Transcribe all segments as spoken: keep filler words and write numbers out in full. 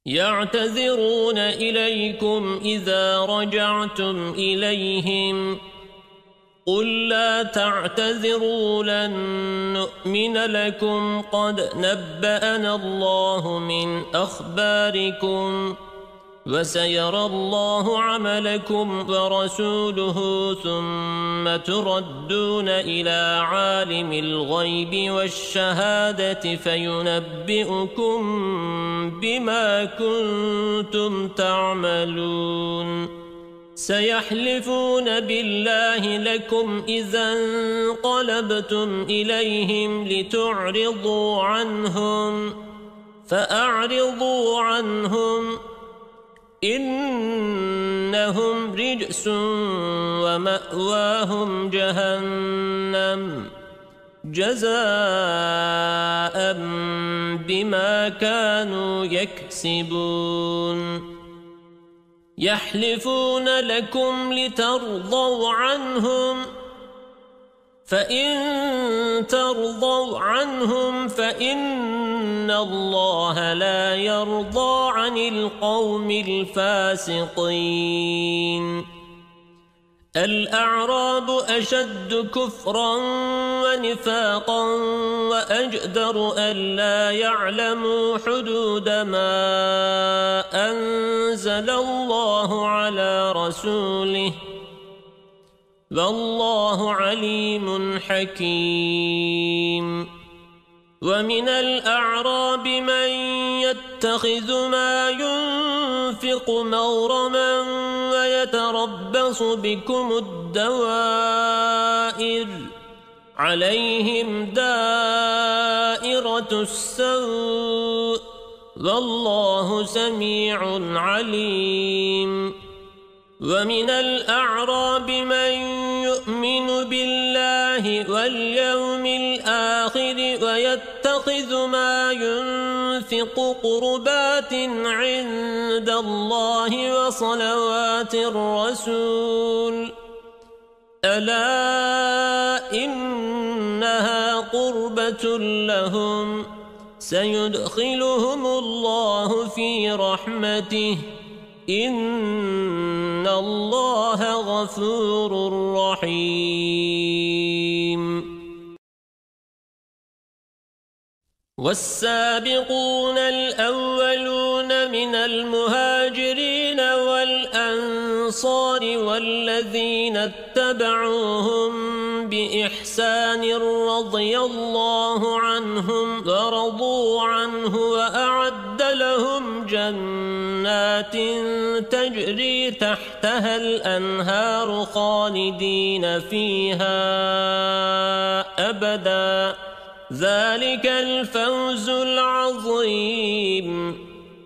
يعتذرون إليكم إذا رجعتم إليهم قل لا تعتذروا لن نؤمن لكم قد نبأنا الله من أخباركم وسيرى الله عملكم ورسوله ثم تردون إلى عالم الغيب والشهادة فينبئكم بما كنتم تعملون سيحلفون بالله لكم إذا انقلبتم إليهم لتعرضوا عنهم فأعرضوا عنهم إنهم رجس ومأواهم جهنم جزاء بما كانوا يكسبون يحلفون لكم لترضوا عنهم فإن ترضوا عنهم فإن الله لا يرضى عن القوم الفاسقين الأعراب أشد كفرا ونفاقا وأجدر ألا يعلموا حدود ما أنزل الله على رسوله والله عليم حكيم ومن الأعراب من يتخذ ما ينفق مغرما ويتربص بكم الدوائر عليهم دائرة السوء والله سميع عليم ومن الأعراب من يؤمن بالله واليوم الآخر ويتخذ ما ينفق قربات عند الله وصلوات الرسول ألا إنها قربة لهم سيدخلهم الله في رحمته إن الله غفور رحيم والسابقون الأولون من المهاجرين والأنصار والذين اتبعوهم بإحسان رضي الله عنهم ورضوا عنه وأعد لهم جنات تجري تحتها الأنهار خالدين فيها أبدا ذلك الفوز العظيم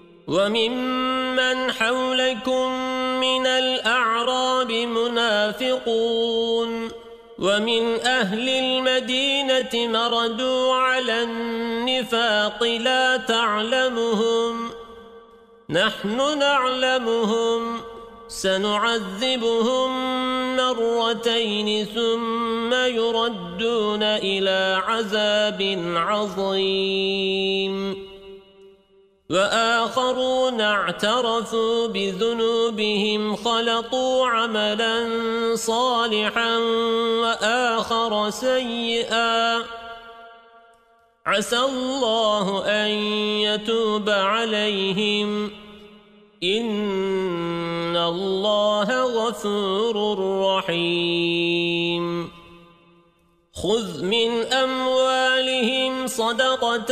وممن حولكم من الأعراب منافقون ومن أهل المدينة مردوا على النفاق لا تعلمهم نحن نعلمهم سنعذبهم مرتين ثم يردون إلى عذاب عظيم وآخرون اعترفوا بذنوبهم خلطوا عملا صالحا وآخر سيئا عسى الله أن يتوب عليهم إن الله غفور رحيم خذ من أموالهم صدقة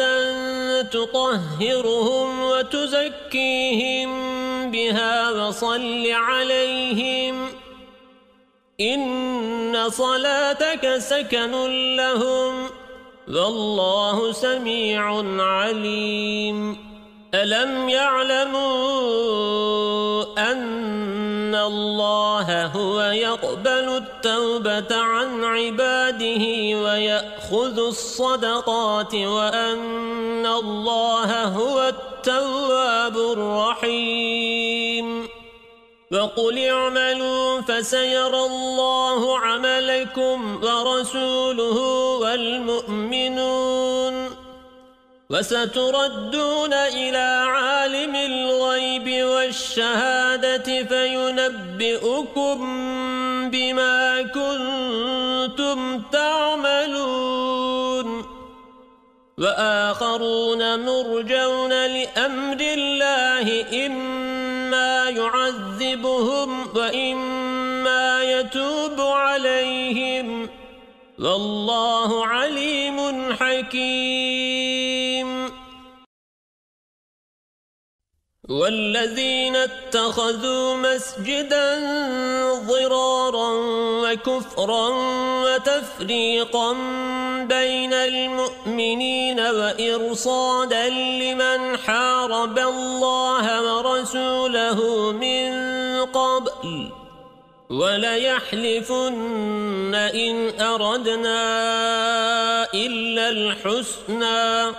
تطهرهم وتزكيهم بها وصل عليهم إن صلاتك سكن لهم والله سميع عليم ألم يعلموا أن الله هو يقبل التوبة عن عباده ويأخذ الصدقات وأن الله هو التواب الرحيم وقل اعملوا فسيرى الله عملكم ورسوله والمؤمنون وستردون إلى عالم الغيب والشهادة فينبئكم بما كنتم تعملون وآخرون مرجون لأمر الله إما يعذبهم وإما يتوب عليهم والله عليم حكيم والذين اتخذوا مسجدا ضرارا وكفرا وتفريقا بين المؤمنين وإرصادا لمن حارب الله ورسوله من قبل وليحلفن إن أردنا إلا الحسنى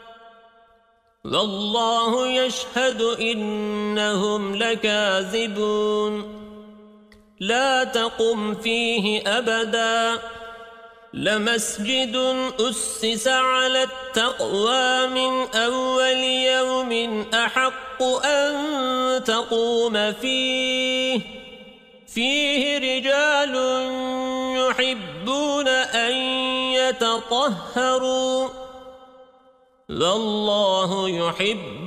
والله يشهد إنهم لكاذبون لا تقم فيه أبدا لمسجد أسس على التقوى من أول يوم أحق أن تقوم فيه فيه رجال يحبون أن يتطهروا والله يحب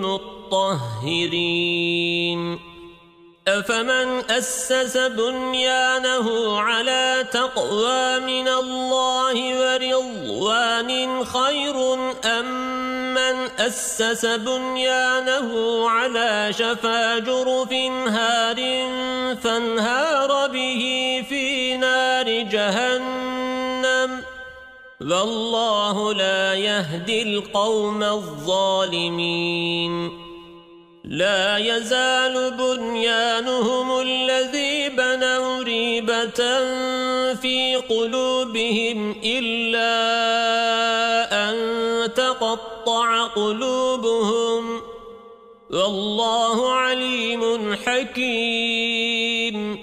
المطهرين أفمن أسس بنيانه على تقوى من الله ورضوان خير أم من أسس بنيانه على شفا جرف هار فانهار به في نار جهنم والله لا يهدي القوم الظالمين لا يزال بنيانهم الذي بنوا ريبة في قلوبهم إلا أن تقطع قلوبهم والله عليم حكيم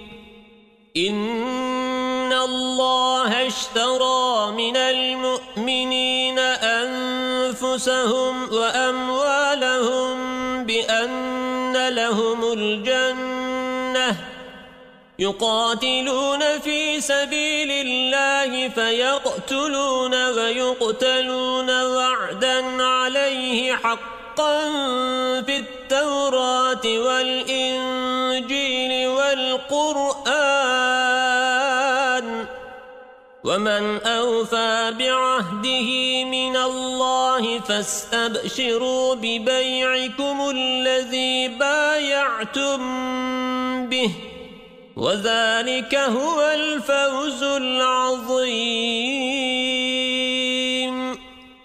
إن الله اشترى من المؤمنين أنفسهم وأموالهم بأن لهم الجنة يقاتلون في سبيل الله فيقتلون ويقتلون وعدا عليه حقا في التوراة والإنجيل والقرآن ومن أوفى بعهده من الله فاستبشروا ببيعكم الذي بايعتم به وذلك هو الفوز العظيم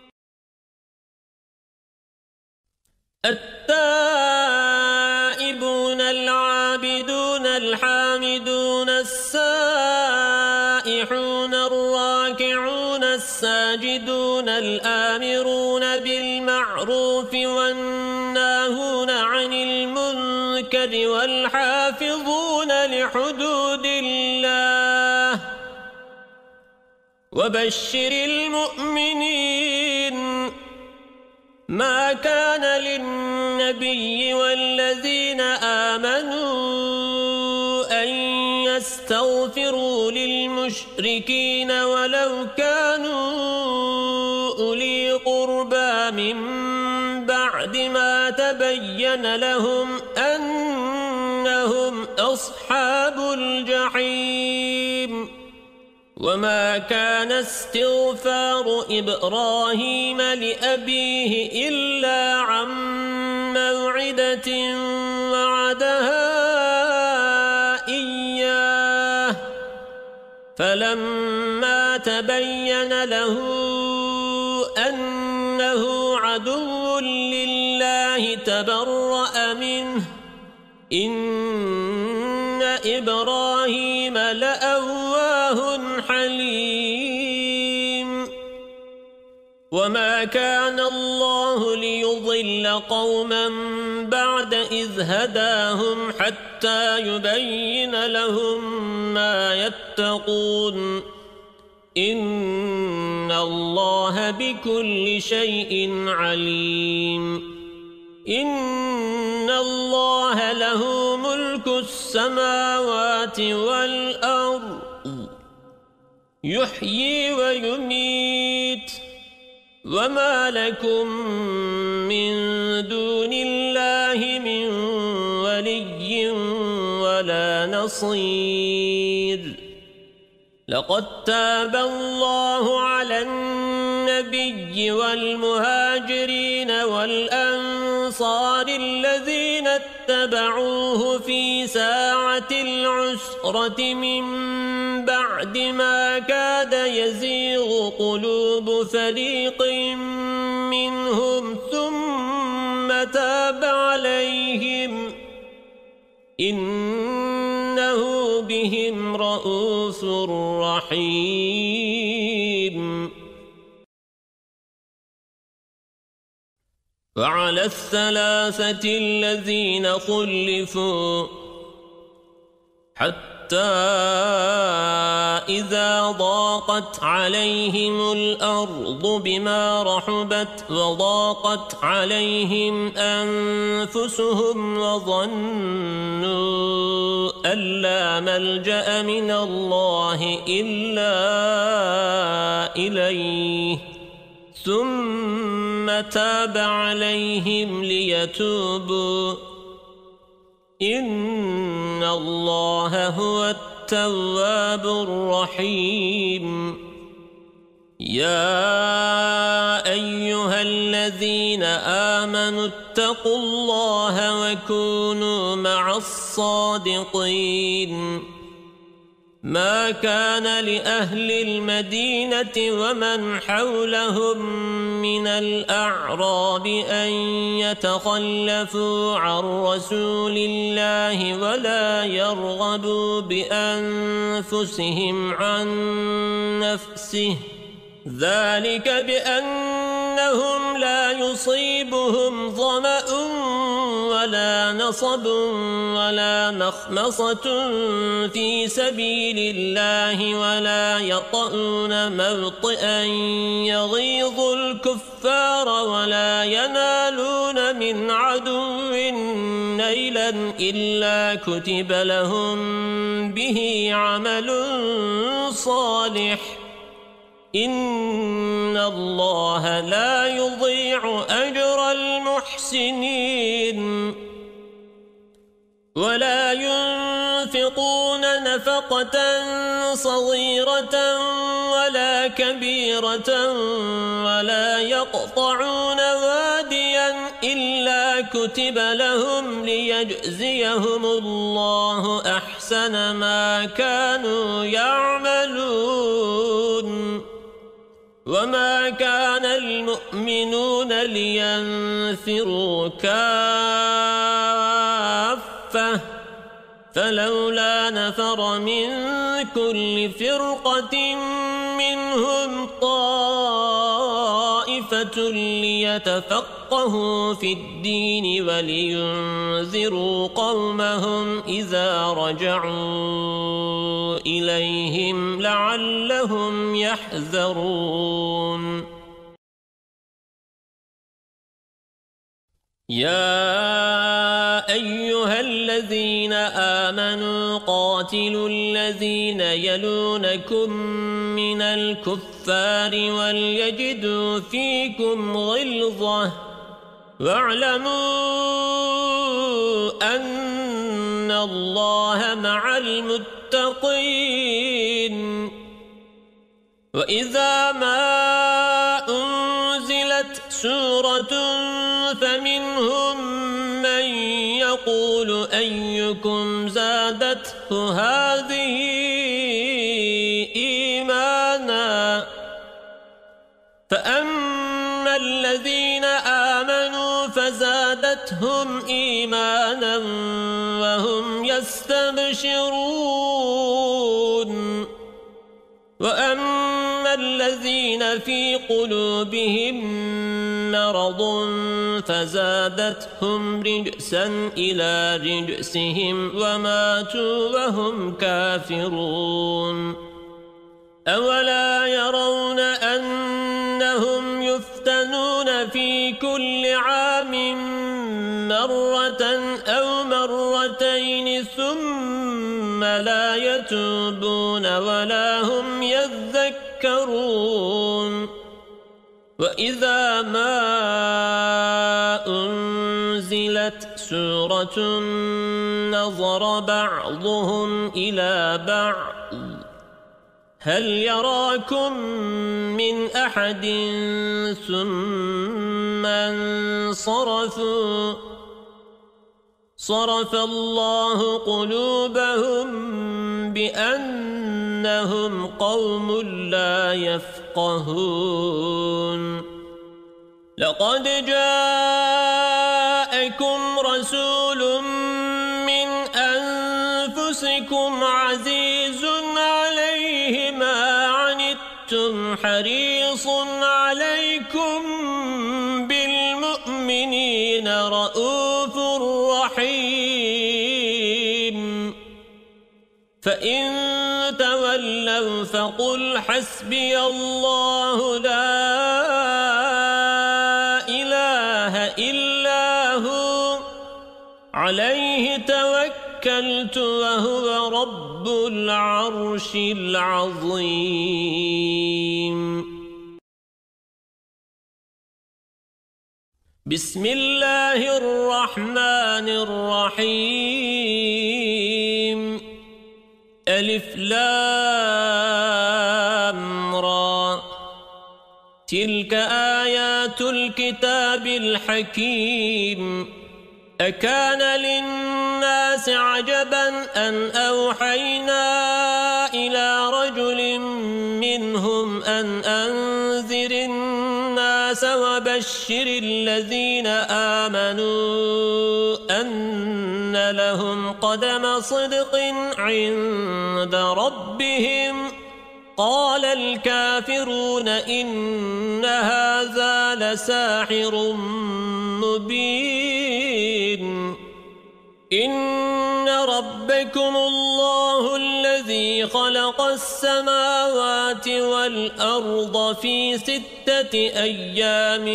التائبون العابدون الحامدون السائحون الراكعون الساجدون الآمرون بالمعروف والناهون عن المنكر والحافظون لحدود الله وبشر المؤمنين ما كان للنبي والذين آمنوا أن يستغفروا للمشركين ولو كانوا أولي قربى من بعد ما تبين لهم أنهم أصحاب الجحيم وما كان استغفار إبراهيم لأبيه إلا عن موعدة وعدها إياه فلما تبين له أنه عدو لله تبرأ منه إن إبراهيم لأواه حليم وما كان الله ليضل قوما بعد إذ هداهم حتى يبين لهم ما يتقون إن الله الله بكل شيء عليم إن الله له ملك السماوات والأرض يحيي ويميت وما لكم من دون الله من ولي ولا نصير لقد تاب الله على النبي والمهاجرين والأنصار الذين اتبعوه في ساعة العسرة من بعد ما كاد يزيغ قلوب فريق منهم ثم تاب عليهم إنه بهم رءوف رحيم وعلى الثلاثة الذين خلفوا حتى إذا ضاقت عليهم الأرض بما رحبت وضاقت عليهم أنفسهم وظنوا أن لا ملجأ من الله إلا إليه ثم تاب عليهم ليتوبوا إن الله هو التواب الرحيم يا أيها الذين آمنوا اتقوا الله وكونوا مع الصادقين ما كان لأهل المدينة ومن حولهم من الأعراب أن يتخلفوا عن رسول الله ولا يرغبوا بأنفسهم عن نفسه ذلك بأنهم لا يصيبهم ظمأ ولا نصب ولا مخمصة في سبيل الله ولا يطؤون موطئا يغيظ الكفار ولا ينالون من عدو نيلا إلا كتب لهم به عمل صالح إن الله لا يضيع أجر المحسنين ولا ينفقون نفقة صغيرة ولا كبيرة ولا يقطعون واديا إلا كتب لهم ليجزيهم الله أحسن ما كانوا يعملون وما كان المؤمنون لينفروا كافة فلولا نفر من كل فرقة منهم طائفة ليتفقهوا في الدين ولينذروا قومهم إذا رجعوا إليهم لعلهم يحذرون يا أيها الذين آمنوا قاتلوا الذين يلونكم من الكفار وليجدوا فيكم غلظة واعلموا أن الله مع المتقين وإذا ما أنزلت سورة فمنهم من يقول أيكم زادته هذه إيمانا فأما الذين آمنوا فزادتهم إيمانا وهم يستبشرون وأما الذين في قلوبهم مرض فزادتهم رجسا إلى رجسهم وماتوا وهم كافرون أولا يرون أنهم لا يتوبون ولا هم يذكرون وإذا ما أنزلت سورة نظر بعضهم إلى بعض هل يراكم من أحد ثم انصرفوا صرف الله قلوبهم بأنهم قوم لا يفقهون لقد جاءكم رسول من أنفسكم عزيز عليه ما عنتم حريص عليكم بالمؤمنين رؤوف رحيم فإن تولوا فقل حسبي الله لا إله إلا هو عليه توكلت وهو رب العرش العظيم بسم الله الرحمن الرحيم ألف لام را تلك آيات الكتاب الحكيم أكان للناس عجبا أن أوحينا إلى رجل منهم أن أنذر الناس وبشر الذين آمنوا أن لهم قدم صدق عند ربهم قال الكافرون إن هذا لساحر مبين إن ربكم الله الذي خلق السماوات والأرض في ستة أيام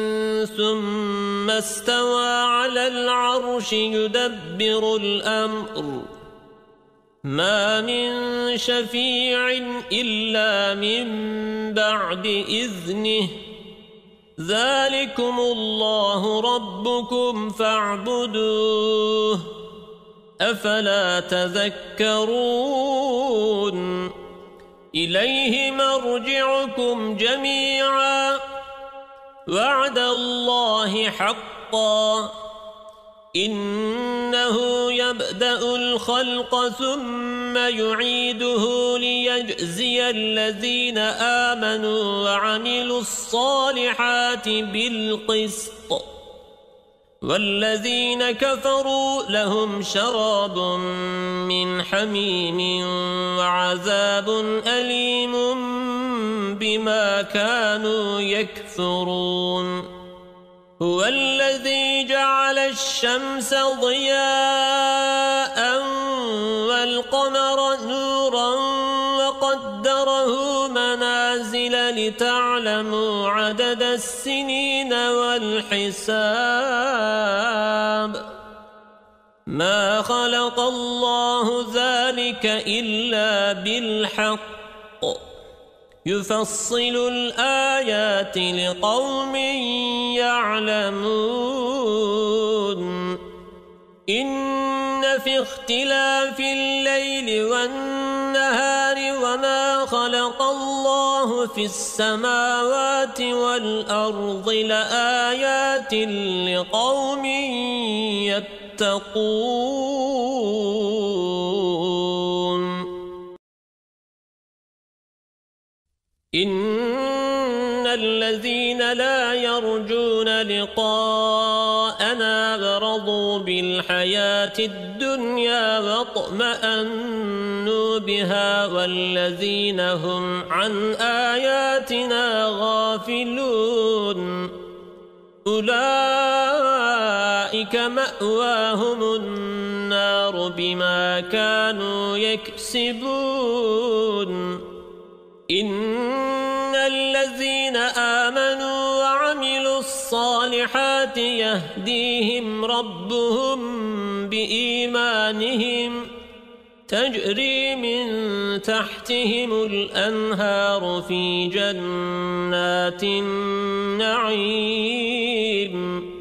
ثم استوى على العرش يدبر الأمر ما من شفيع إلا من بعد إذنه ذلكم الله ربكم فاعبدوه أفلا تذكرون إليه مرجعكم جميعا وعد الله حقا إنه يبدأ الخلق ثم يعيده ليجزي الذين آمنوا وعملوا الصالحات بالقسط والذين كفروا لهم شراب من حميم وعذاب أليم بما كانوا يكفرون هو الذي جعل الشمس ضياء والقمر نورا وقدره منازل لتعلموا عدد السنين والحساب ما خلق الله ذلك إلا بالحق يفصل الآيات لقوم يعلمون إن في اختلاف الليل والنهار وما خلق الله في السماوات والأرض لآيات لقوم يتقون إن الذين لا يرجون لقاءنا ورضوا بالحياة الدنيا واطمأنوا بها والذين هم عن آياتنا غافلون أولئك مأواهم النار بما كانوا يكسبون إن الذين آمنوا وعملوا الصالحات يهديهم ربهم بإيمانهم تجري من تحتهم الأنهار في جنات النعيم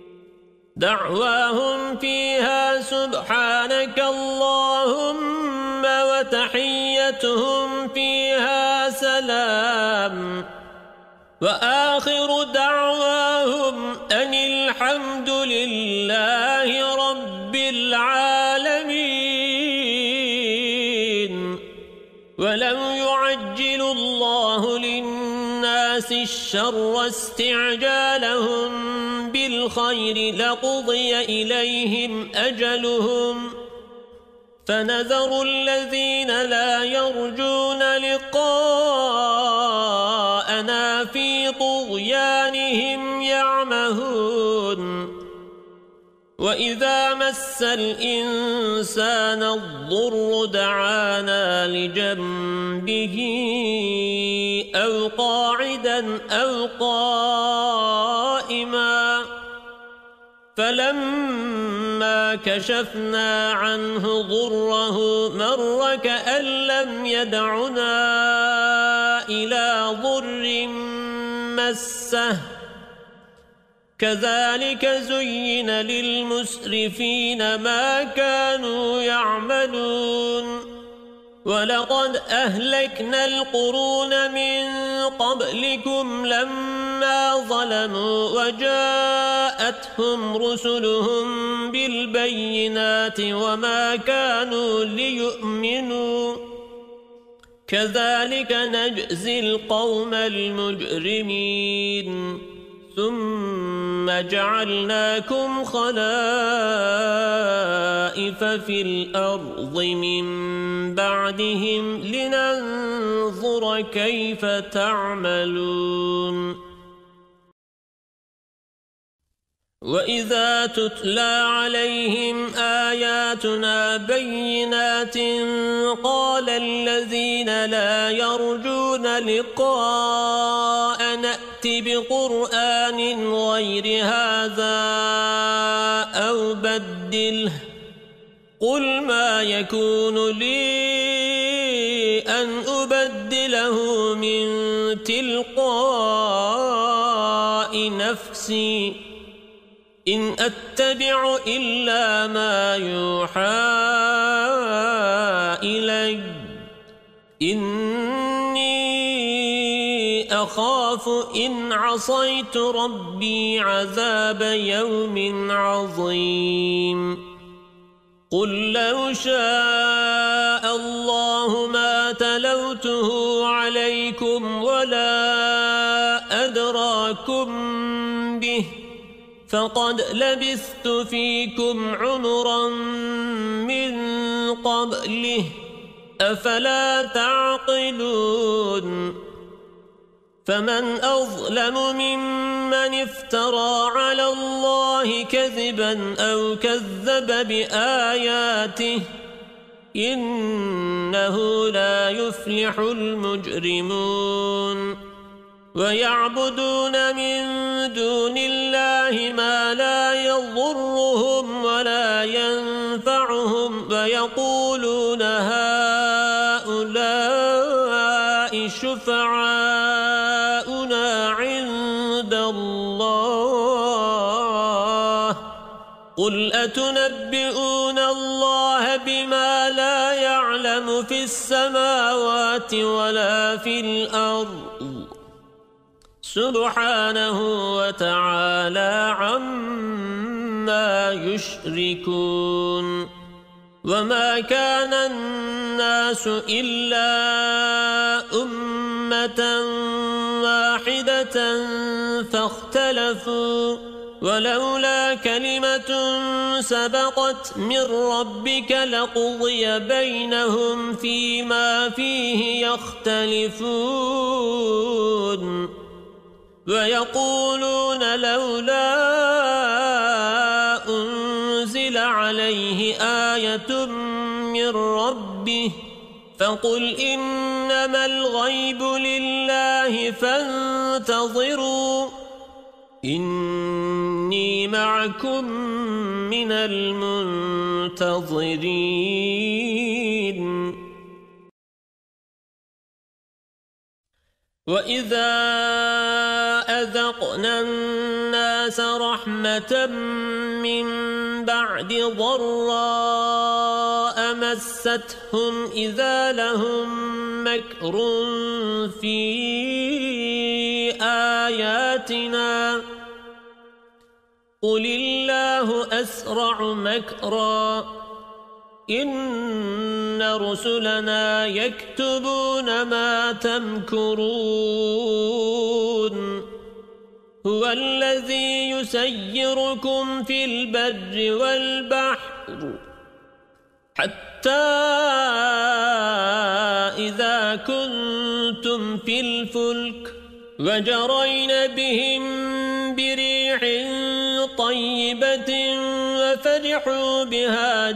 دعواهم فيها سبحانك اللهم وتحيتهم فيها سلام وآخر دعواهم أن الحمد لله رب العالمين. ولو يعجل الله للناس الشر استعجالهم بالخير لقضي إليهم أجلهم فنذر الذين لا يرجون لقاءنا في طغيانهم يعمهون. وإذا مس الإنسان الضر دعانا لجنبه أو قاعدا أو قائما فلما كشفنا عنه ضره مر كأن لم يدعنا إلى ضر مسه كذلك زين للمسرفين ما كانوا يعملون. ولقد أهلكنا القرون من قبلكم لما ظلموا وجاءتهم رسلهم بالبينات وما كانوا ليؤمنوا كذلك نجزي القوم المجرمين. ثم جعلناكم خلائف في الأرض من بعدهم لننظر كيف تعملون. وإذا تتلى عليهم آياتنا بينات قال الذين لا يرجون لقاء نأت بقرآن غير هذا أو بدله قل ما يكون لي أن أبدله من تلقاء نفسي إن أتبع إلا ما يوحى إلي إني أخاف إن عصيت ربي عذاب يوم عظيم. قل لو شاء الله ما تلوته عليكم ولا أدراكم به فقد لبثت فيكم عمرا من قبله أفلا تعقلون. فمن أظلم ممن افترى على الله كذبا أو كذب بآياته إنه لا يفلح المجرمون. ويعبدون من دون الله ما لا يضرهم ولا ينفعهم ويقولون هؤلاء شفعاؤنا عند الله قل أتنبئون الله بما لا يعلم في السماوات ولا في الأرض سبحانه وتعالى عما يشركون. وما كان الناس إلا أمة واحدة فاختلفوا ولولا كلمة سبقت من ربك لقضي بينهم فيما فيه يختلفون. ويقولون لولا أنزل عليه آية من ربه فقل إنما الغيب لله فانتظروا إني معكم من المنتظرين. وَإِذَا أَذَقْنَا النَّاسَ رَحْمَةً مِّن بَعْدِ ضَرَّاءَ مَسَّتْهُمْ إِذَا لَهُم مَّكْرٌ فِي آيَاتِنَا قُلِ اللَّهُ أَسْرَعُ مَكْرًا إِنَّ رُسُلَنَا يَكْتُبُونَ مَا تَمْكُرُونَ هُوَ الَّذِي يُسَيِّرُكُمْ فِي الْبَرِّ وَالْبَحْرِ حَتَّى إِذَا كُنتُمْ فِي الْفُلْكِ وَجَرَيْنَ بِهِمْ بِرِيحٍ طَيِّبَةٍ وَفَرِحُوا بِهَا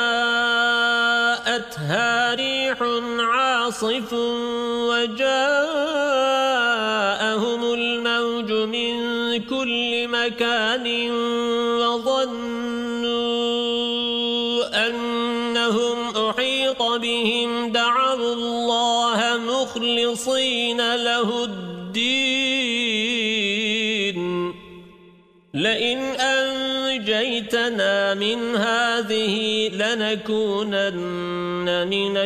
جَاءَتْهَا رِيحٌ عَاصِفٌ وَجَاءَهُمُ الْمَوْجُ مِنْ كُلِّ مَكَانٍ وَظَنُّوا أَنَّهُمْ أُحِيطَ بِهِمْ دَعَوُا اللَّهَ مُخْلِصِينَ لَهُ الدِّينَ لئن أنجيتنا من هذه لنكونن من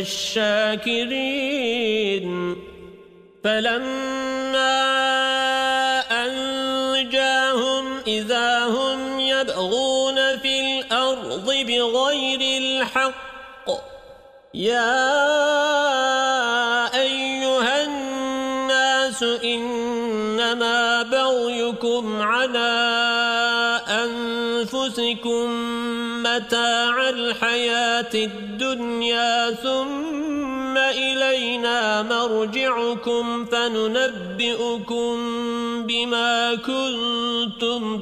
الشاكرين فلما أنجاهم إذا هم يبغون في الأرض بغير الحق يا أيها الناس إنما بغيكم على أنفسكم متاع الحياة الدنيا ثم إلينا مرجعكم فننبئكم بما كنتم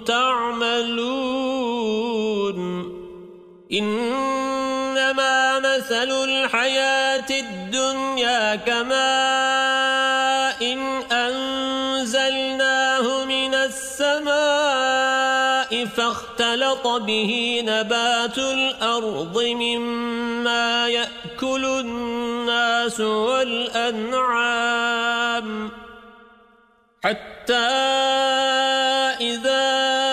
تعملون إنما مثل الحياة الدنيا كماء إن أنزلناه من السماء فاختلط به نبات الأرض مما يأكل الناس والأنعام حتى إذا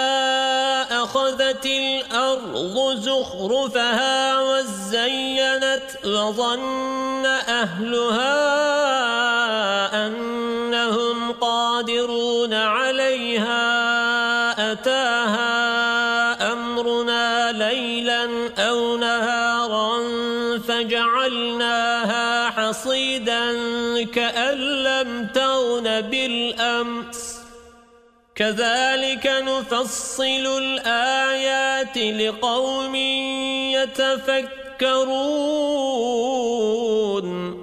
أخذت الأرض زخرفها وزينت وظن أهلها أنهم قادرون عليها أتاها أمرنا ليلا أو نهارا فجعلناها حصيدا كأن لم تغن بالأمس كذلك نفصل الآيات لقوم يتفكرون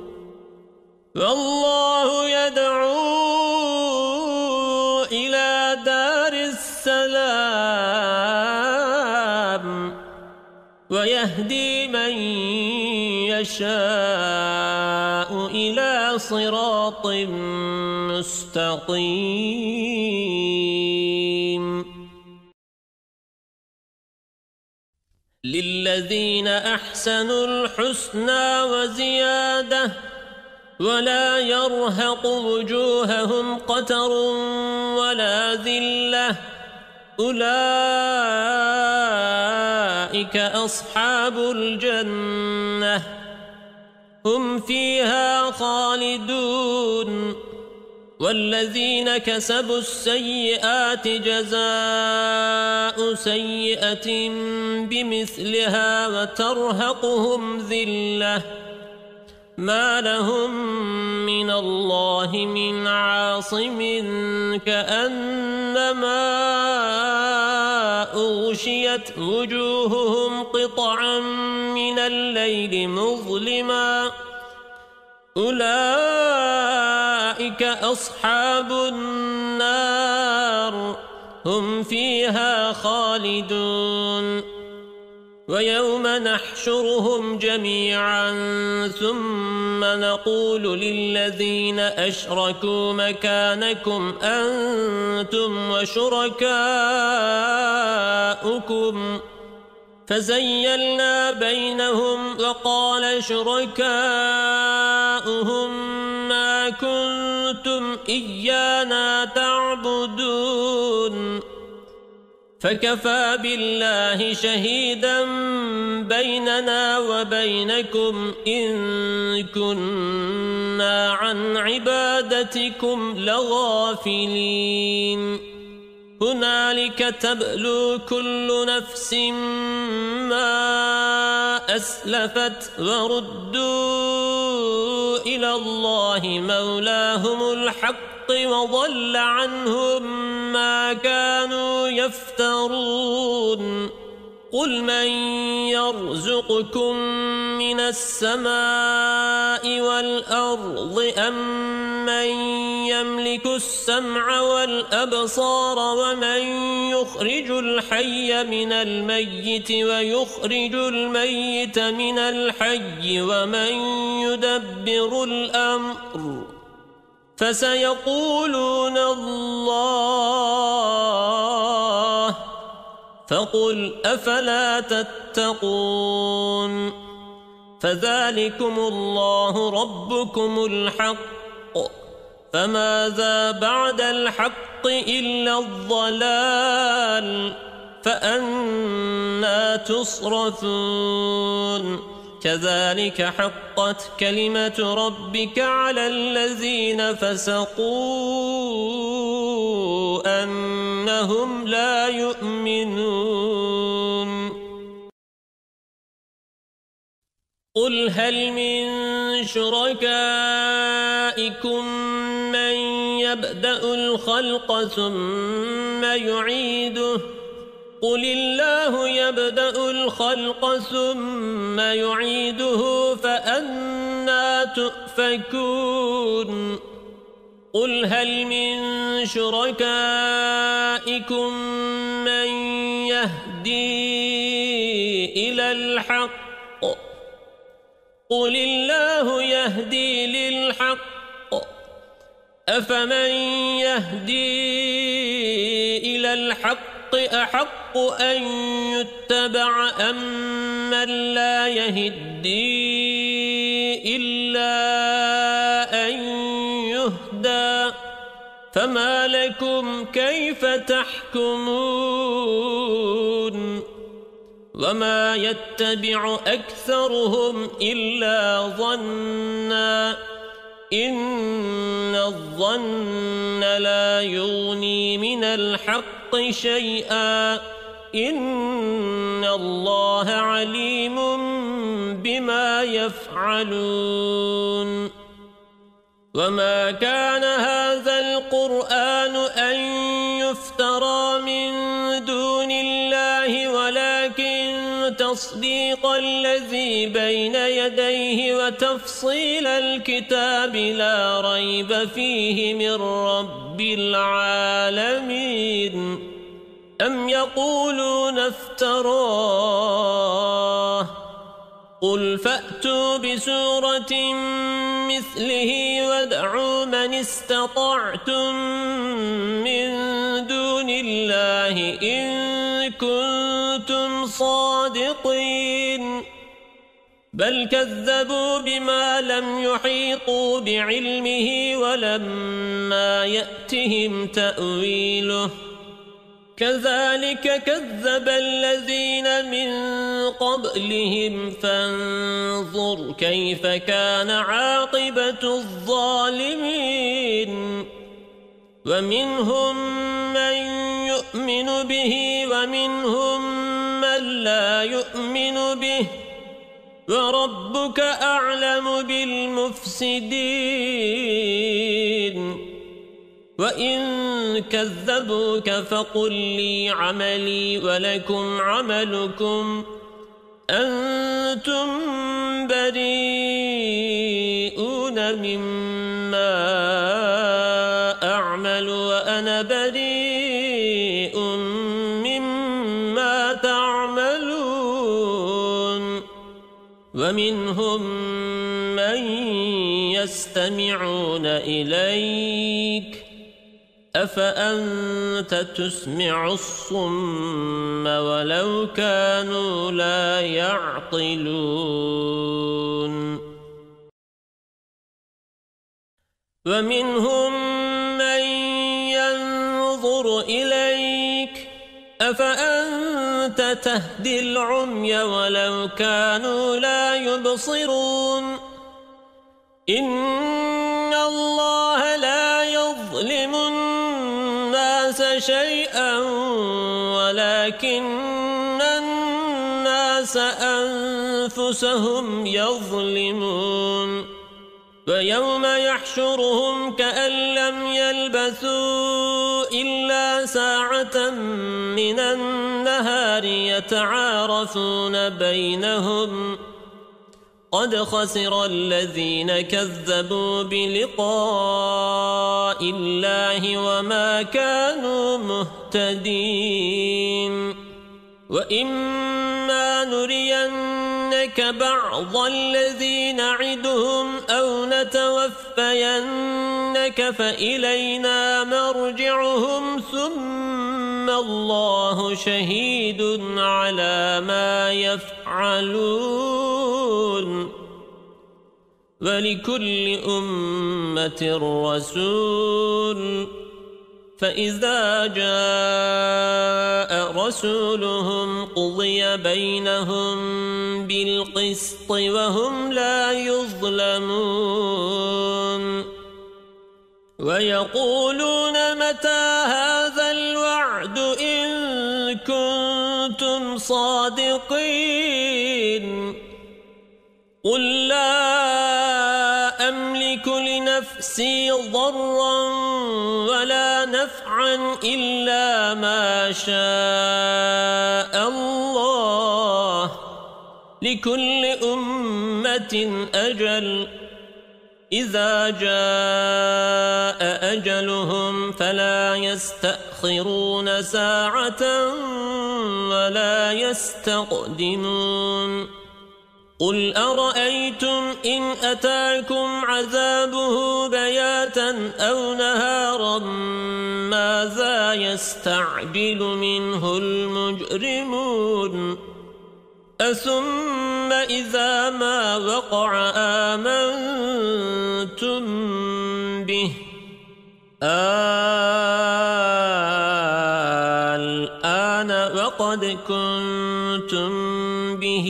والله يدعو إلى دار السلام ويهدي من يشاء إلى صراط مستقيم للذين أحسنوا الحسنى وزيادة ولا يرهق وجوههم قتر ولا ذلة أولئك أصحاب الجنة هم فيها خالدون والذين كسبوا السيئات جزاء سيئة بمثلها وترهقهم ذلة ما لهم من الله من عاصم كأنما أغشيت وجوههم قطعا من الليل مظلما أولئك أصحاب النار هم فيها خالدون ويوم نحشرهم جميعا ثم نقول للذين أشركوا مكانكم أنتم وشركاؤكم فزيلنا بينهم وقال شركاؤهم ما كنتم إيانا تعبدون فكفى بالله شهيدا بيننا وبينكم إن كنا عن عبادتكم لغافلين هنالك تبلو كل نفس ما أسلفت وردوا إلى الله مولاهم الحق وضل عنهم ما كانوا يفترون قل من يرزقكم من السماء والأرض أم من يملك السمع والأبصار ومن يخرج الحي من الميت ويخرج الميت من الحي ومن يدبر الأمر فسيقولون الله فقل أفلا تتقون فذلكم الله ربكم الحق فماذا بعد الحق إلا الضلال فأنى تصرفون كذلك حقت كلمة ربك على الذين فسقوا أنهم لا يؤمنون قل هل من شركائكم من يبدأ الخلق ثم يعيده قل الله يبدأ الخلق ثم يعيده فأنى تؤفكون قل هل من شركائكم من يهدي إلى الحق قل الله يهدي للحق أفمن يهدي إلى الحق أحق أن يتبع أم من لا يهدي إلا أن يهدى فما لكم كيف تحكمون وما يتبع أكثرهم إلا ظنّا إن الظن لا يغني من الحق شيئا إن الله عليم بما يفعلون وما كان هذا القرآن أن يفترى من دون الله ولكن تصديق الذي بين يديه وتفصيل الكتاب لا ريب فيه من رب العالمين أم يقولون افتراه قل فأتوا بسورة مثله وادعوا من استطعتم من دون الله إن كنتم صادقين بل كذبوا بما لم يحيطوا بعلمه ولما يأتهم تأويله كذلك كذب الذين من قبلهم فانظر كيف كان عاقبة الظالمين ومنهم من يؤمن به ومنهم من لا يؤمن به وربك أعلم بالمفسدين وإن كذبوك فقل لي عملي ولكم عملكم أنتم بريئون مما أعمل وأنا بريء مما تعملون ومنهم من يستمعون إليك أفأنت تسمع الصم ولو كانوا لا يعقلون ومنهم من ينظر إليك أفأنت تهدي العمي ولو كانوا لا يبصرون إن الله لا يظلم الناس شيئا ولكن الناس أنفسهم يظلمون ويوم يحشرهم كأن لم يلبثوا إلا ساعة من النهار يتعارفون بينهم قد خسر الذين كذبوا بلقاء الله وما كانوا مهتدين وإما نرينك بعض الذين نعدهم أو نتوفينك فإلينا مرجعهم ثم الله شهيد على ما يفعلون ولكل أمة رسول فإذا جاء رسولهم قضي بينهم بالقسط وهم لا يظلمون ويقولون متى هذا الوعد إن كنتم صادقين قل لا أملك لنفسي ضرا ولا نفعا إلا ما شاء الله لكل أمة أجل إذا جاء أجلهم فلا يستأخرون ساعة ولا يستقدمون قل أرأيتم إن أتاكم عذابه بياتا أو نهارا ماذا يستعجل منه المجرمون أثم إذا ما وقع آمنتم به الآن وقد كنتم به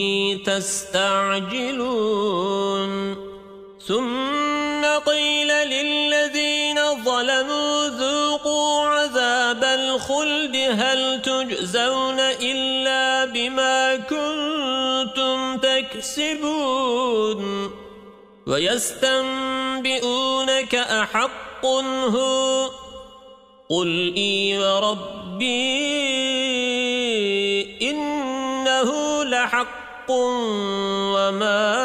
تستعجلون ثم قيل للذين ظلموا ذوقوا عذاب الخلد هل تجزون إلا بما كنتم تكسبون ويستنبئونك أحق هو قل إي وربي إنه لحق وما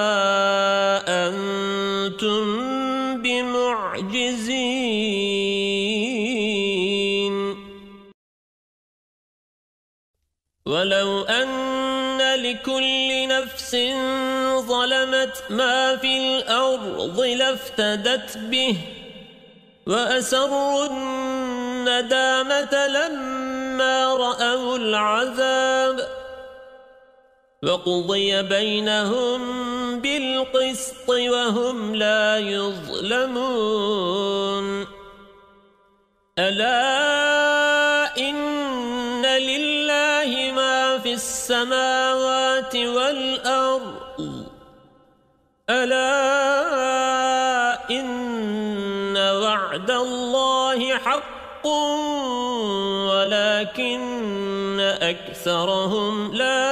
أنتم بمعجزين ولو أن لكل نفس ظلمت ما في الأرض لافتدت به وأسروا الندامة لما رأوا العذاب وقضي بينهم بالقسط وهم لا يظلمون ألا إن لله ما في السماوات والأرض ألا إن وعد الله حق ولكن أكثرهم لا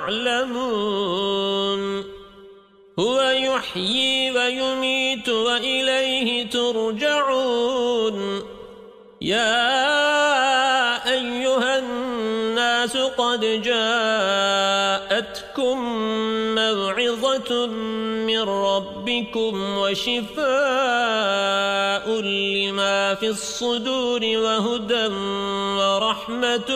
يعلمون هو يحيي ويميت وإليه ترجعون يا أيها الناس قد جاءتكم موعظة من ربكم وشفاء لما في الصدور وهدى ورحمة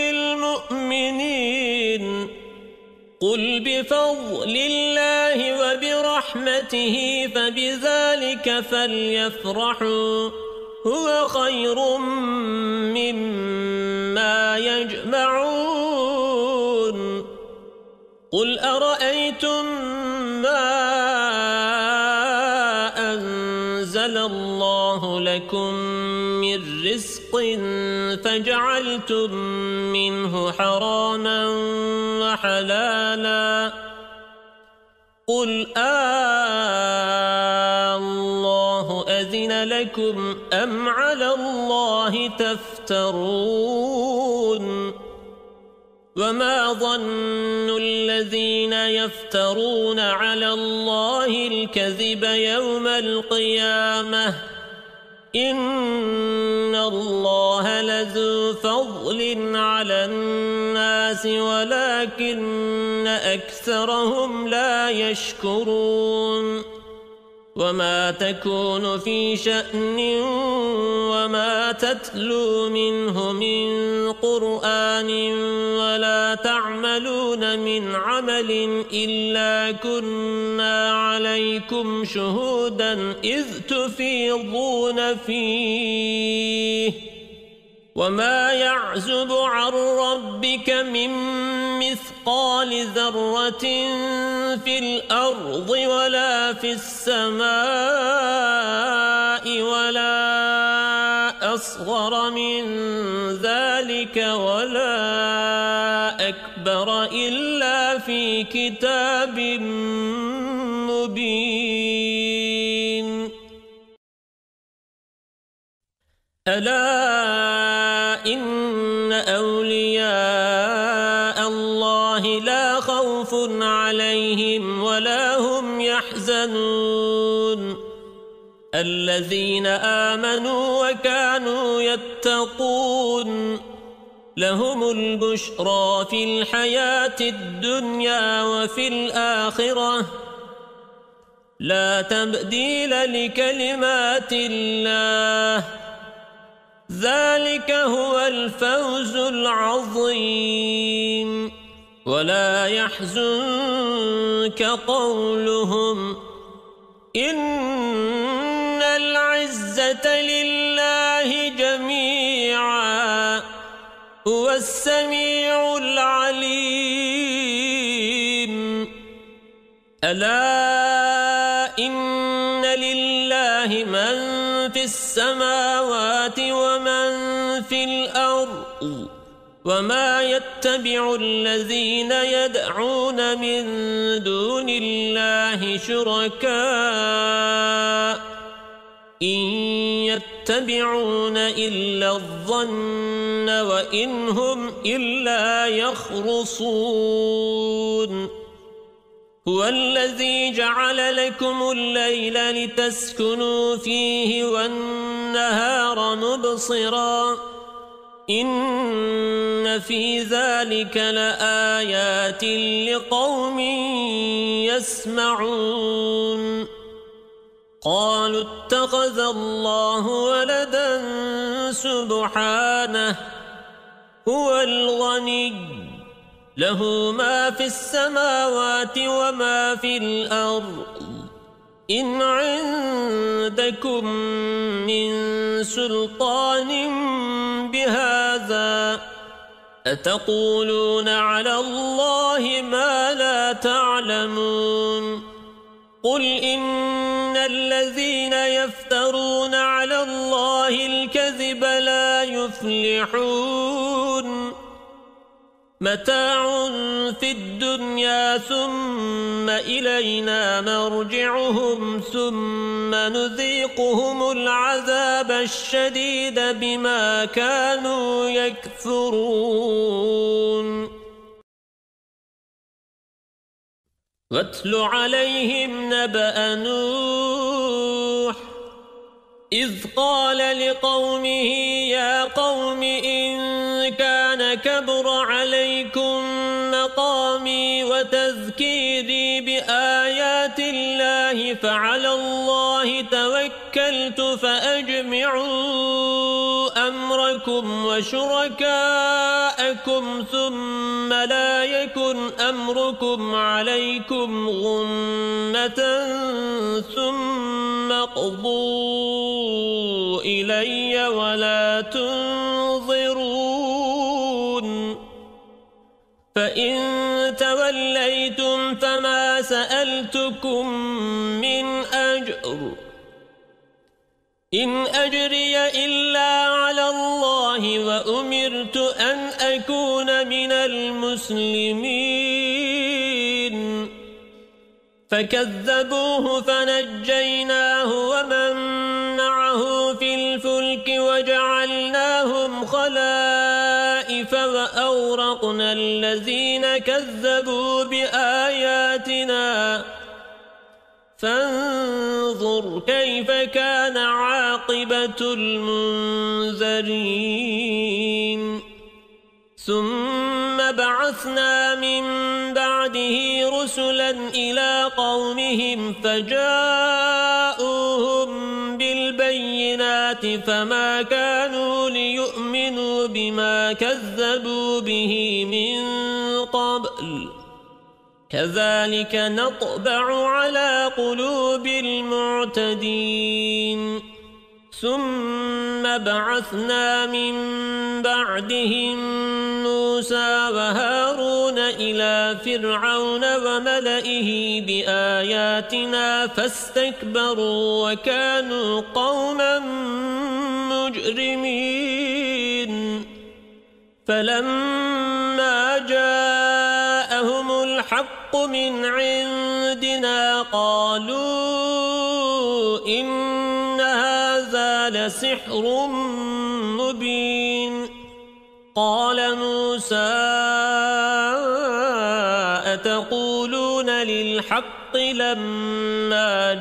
للمؤمنين قل بفضل الله وبرحمته فبذلك فليفرحوا هو خير مما يجمعون قل أرأيتم ما أنزل الله لكم من رزق فجعلتم منه حراما وحلالا قل آه الله أذن لكم أم على الله تفترون وما ظن الذين يفترون على الله الكذب يوم القيامة إن الله لذو فضل على الناس ولكن أكثرهم لا يشكرون وما تكون في شأن وما تتلو منه من قرآن ولا تعملون من عمل إلا كنا عليكم شهودا إذ تفيضون فيه وما يعزب عن ربك من مثقال ذرة في الأرض ولا في السماء ولا أصغر من ذلك ولا أكبر إلا في كتاب مبين ألا إن أولياء الله لا خوف عليهم ولا هم يحزنون الذين آمنوا وكانوا يتقون لهم البشرى في الحياة الدنيا وفي الآخرة لا تبديل لكلمات الله ذلك هو الفوز العظيم ولا يحزنك قولهم إن العزة لله جميعا هو السميع العليم ألا إن لله من في السماوات ومن في الأرض وما يتبع الذين يدعون من دون الله شركاء إن يتبعون إلا الظن وإن هم إلا يخرصون هو الذي جعل لكم الليل لتسكنوا فيه والنهار مبصرا إن في ذلك لآيات لقوم يسمعون قالوا اتخذ الله ولدا سبحانه هو الغني له ما في السماوات وما في الأرض إن عندكم من سلطان بهذا أتقولون على الله ما لا تعلمون قل إن الذين يفترون على الله الكذب لا يفلحون متاع في الدنيا ثم إلينا مرجعهم ثم نذيقهم العذاب الشديد بما كانوا يكفرون واتل عليهم نبأ نوح إذ قال لقومه يا قوم إن كان كبر عليكم مقامي وتذكيري بآيات الله فعلى الله توكلت فأجمعوا أمركم وشركاءكم ثم لا يكن أمركم عليكم غمة ثم اقضوا إلي ولا تنظرون فإن توليتم فما سألتكم من أجر إن أجري إلا على الله وأمرت أن أكون من المسلمين فكذبوه فنجيناه ومن معه في الفلك وجعلناهم خلائف وأورقنا الذين كذبوا بآياتنا فانظر كيف كان عاقبة المنذرين ثم بعثنا من بعده رسلا إلى قومهم فجاءوهم بالبينات فما كانوا ليؤمنوا بما كذبوا به من قبل كذلك نطبع على قلوب المعتدين ثم بعثنا من بعدهم موسى وهارون إلى فرعون وملئه بآياتنا فاستكبروا وكانوا قوما مجرمين فلما جاءهم الحق من عندنا قالوا إن هذا لسحر مبين قال موسى أتقولون للحق لما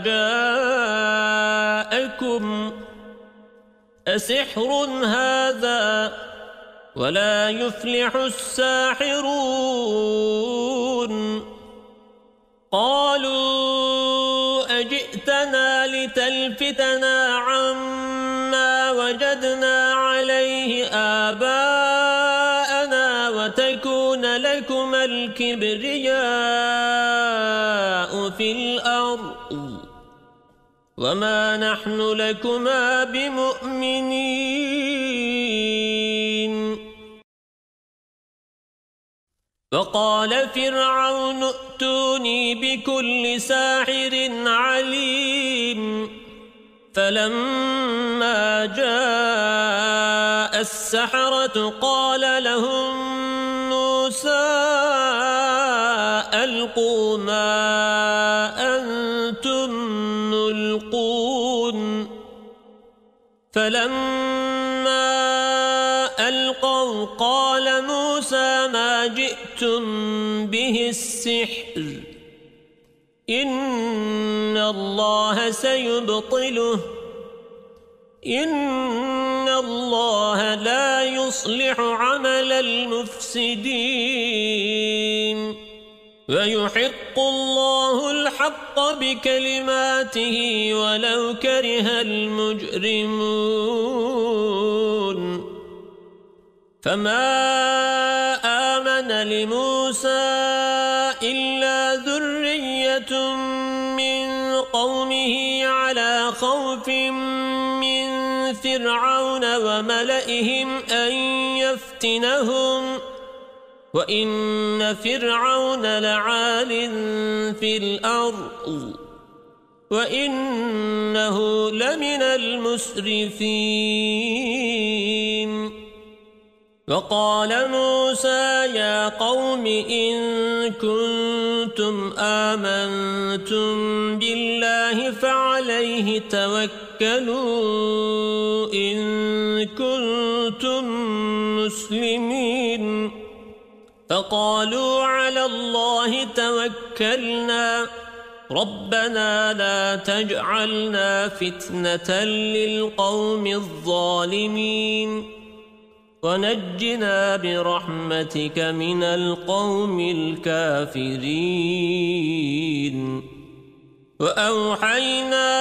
جاءكم أسحر هذا ولا يفلح الساحرون قالوا أجئتنا لتلفتنا عما وجدنا عليه آباءنا وتكون لكما الكبرياء في الأرض وما نحن لكما بمؤمنين وقال فرعون ائتوني بكل ساحر عليم فلما جاء السحرة قال لهم موسى ألقوا ما أنتم ملقون فلما ألقوا قال موسى ما جئتم به السحر إن الله سيبطله إن الله لا يصلح عمل المفسدين ويحق الله الحق بكلماته ولو كره المجرمون فما آمن لموسى إلا ذرية من قومه على خوف من فرعون وملئهم أن يفتنهم وإن فرعون لعال في الأرض وإنه لمن المسرفين وقال موسى يا قوم إن كنتم آمنتم بالله فعليه توكلوا إن كنتم مسلمين فقالوا على الله توكلنا ربنا لا تجعلنا فتنة للقوم الظالمين ونجنا برحمتك من القوم الكافرين وأوحينا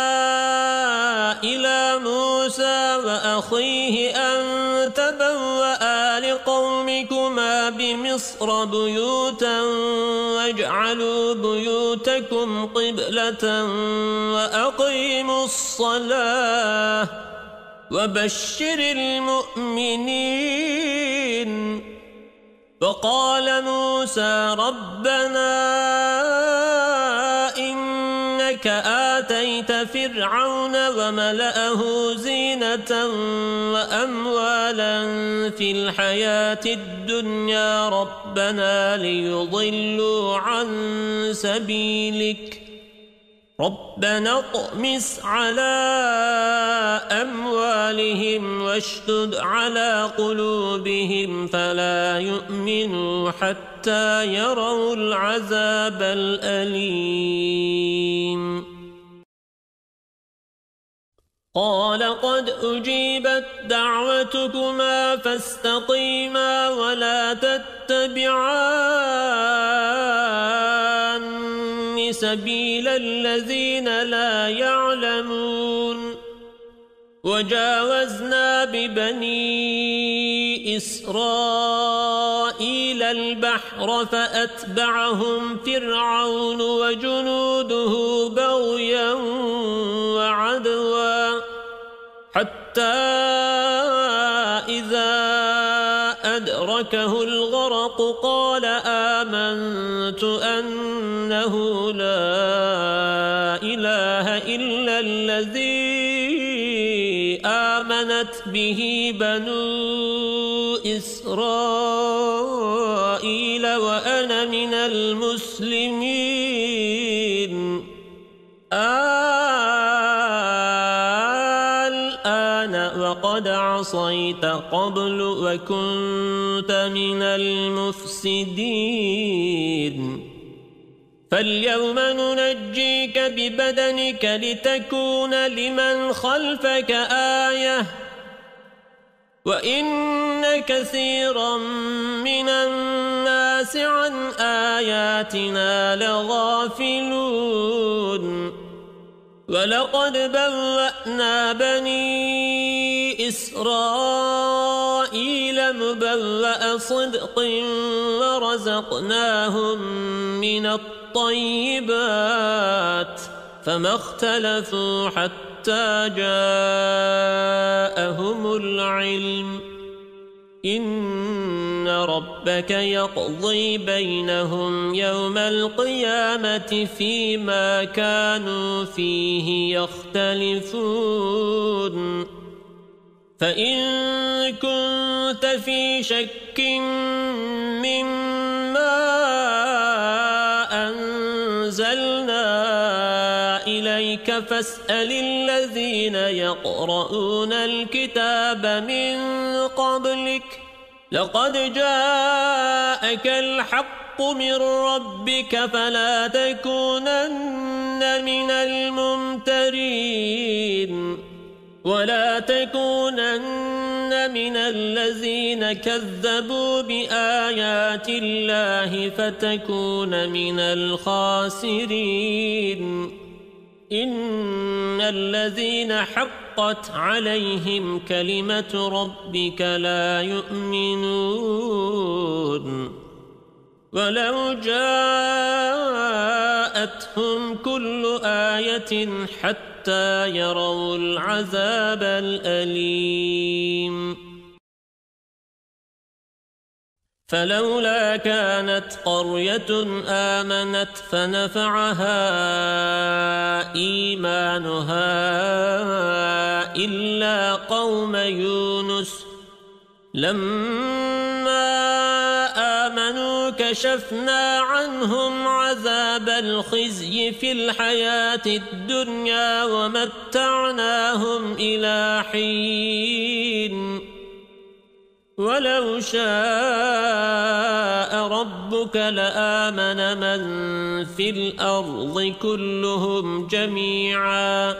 إلى موسى وأخيه أن تبوأ لقومكما بمصر بيوتا واجعلوا بيوتكم قبلة وأقيموا الصلاة وبشر المؤمنين وقال موسى ربنا إنك آتيت آتيت فرعون وملأه زينة وأموالا في الحياة الدنيا ربنا ليضلوا عن سبيلك ربنا اطمس على أموالهم واشدد على قلوبهم فلا يؤمنوا حتى يروا العذاب الأليم قال قد أجيبت دعوتكما فاستقيما ولا تتبعان سبيل الذين لا يعلمون وجاوزنا ببني إسرائيل البحر فأتبعهم فرعون وجنوده بغيا وعدوا حتى إذا أدركه الغرق قال آمنت أنه لا إله إلا الذي آمنت به بنو إسرائيل وأنا من المسلمين الآن وقد عصيت قبل وكنت من المفسدين فاليوم ننجيك ببدنك لتكون لمن خلفك آية وإن كثيرا من الناس عن آياتنا لغافلون ولقد بوأنا بني إسرائيل مبوأ صدق ورزقناهم من الطيبات فما اختلفوا حتى جاءهم العلم إن ربك يقضي بينهم يوم القيامة فيما كانوا فيه يختلفون فإن كنت في شك مما أنزلنا إليك فاسأل الذين يقرؤون الكتاب من قبلك لقد جاءك الحق من ربك فلا تكونن من الممترين ولا تكونن من الذين كذبوا بآيات الله فتكون من الخاسرين إن الذين حقت عليهم كلمة ربك لا يؤمنون ولو جاءتهم كل آية حتى يروا العذاب الأليم فلولا كانت قرية آمنت فنفعها إيمانها إلا قوم يونس لما آمنوا كشفنا عنهم عذاب الخزي في الحياة الدنيا ومتعناهم إلى حين ولو شاء ربك لآمن من في الأرض كلهم جميعا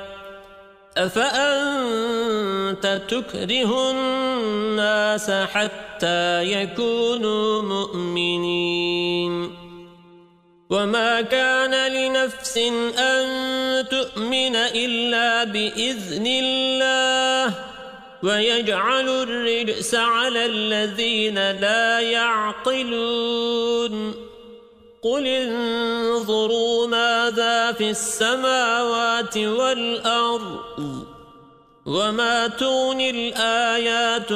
أفأنت تكره الناس حتى يكونوا مؤمنين وما كان لنفس أن تؤمن إلا بإذن الله ويجعل الرجس على الذين لا يعقلون قل انظروا ماذا في السماوات والأرض وما تغني الآيات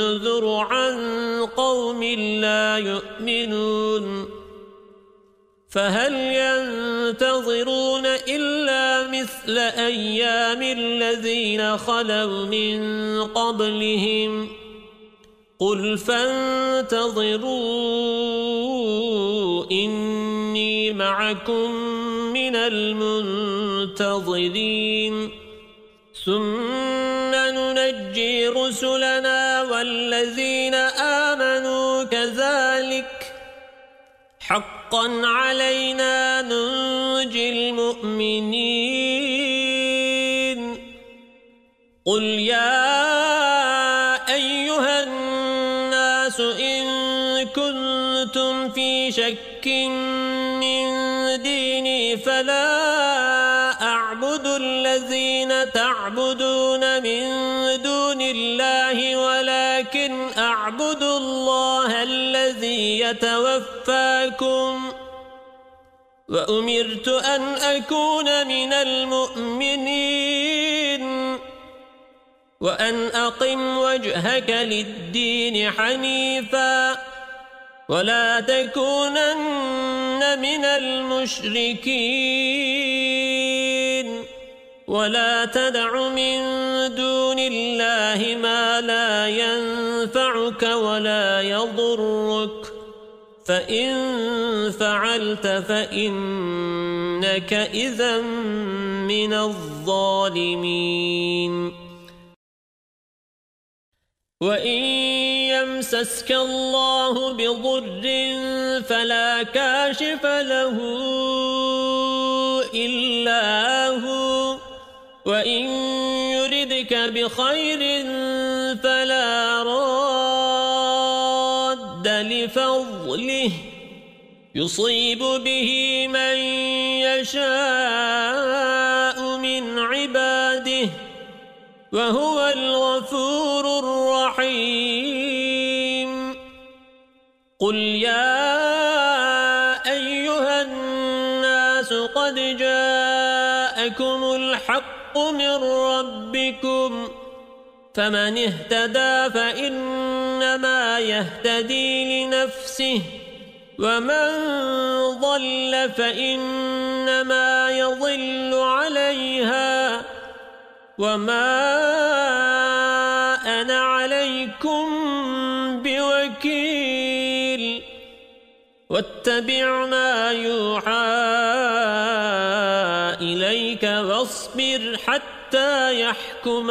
والنذر عن قوم لا يؤمنون فهل ينتظرون إلا مثل أيام الذين خلوا من قبلهم قل فانتظروا إني معكم من المنتظرين ثم ننجي رسلنا والذين آمنوا كذلك حقا علينا ننجي المؤمنين قل يا أيها الناس إن كنتم في شك من ديني فلا أعبد الذين تعبدون من دون الله ولكن أعبد الله الذي يتوفاكم وأمرت أن أكون من المؤمنين وأن أقم وجهك للدين حنيفا ولا تكونن من المشركين ولا تدع من دون الله ما لا ينفعك ولا يضرك فإن فعلت فإنك إذا من الظالمين وإن يمسسك الله بضر فلا كاشف له إلا هو وإن يردك بخير فلا راد لفضله يصيب به من يشاء من عباده وهو الغفور الرحيم قل يا أيها الناس قد جاءكم الحق من ربكم فمن اهتدى فإنما يهتدي لنفسه ومن ضل فإنما يضل عليها وما أنا عليكم بوكيل واتبع ما يوحى إليك واصبر حتى يحكم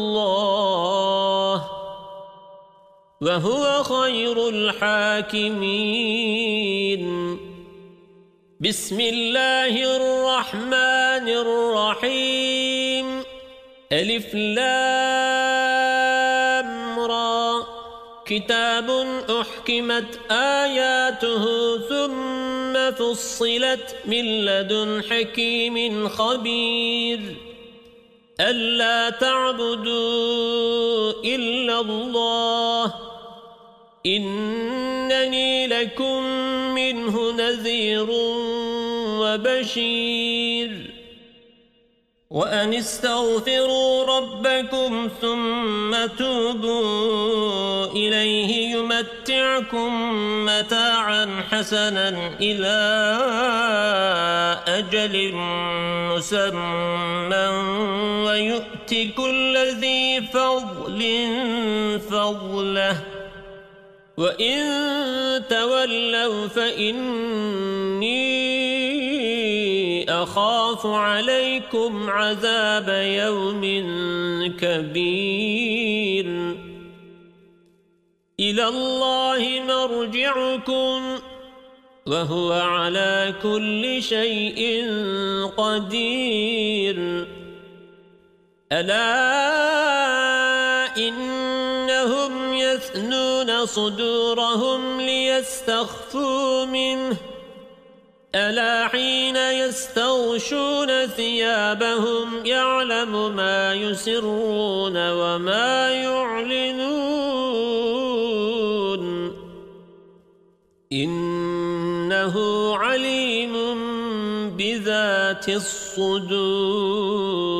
الله وهو خير الحاكمين بسم الله الرحمن الرحيم ألف لام را كتاب أحكمت آياته ثم فصلت من لدن حكيم خبير ألا تعبدوا إلا الله إنني لكم منه نذير وبشير وأن استغفروا ربكم ثم توبوا إليه يمتعكم متاعا حسنا إلى أجل مسمى ويؤتي كل ذي فضل فضله وإن تولوا فإني أخاف عليكم عذاب يوم كبير إلى الله مرجعكم وهو على كل شيء قدير ألا إنهم يثنون صدورهم ليستخفوا منه ألا حين يستغشون ثيابهم يعلم ما يسرون وما يعلنون إنه عليم بذات الصدور.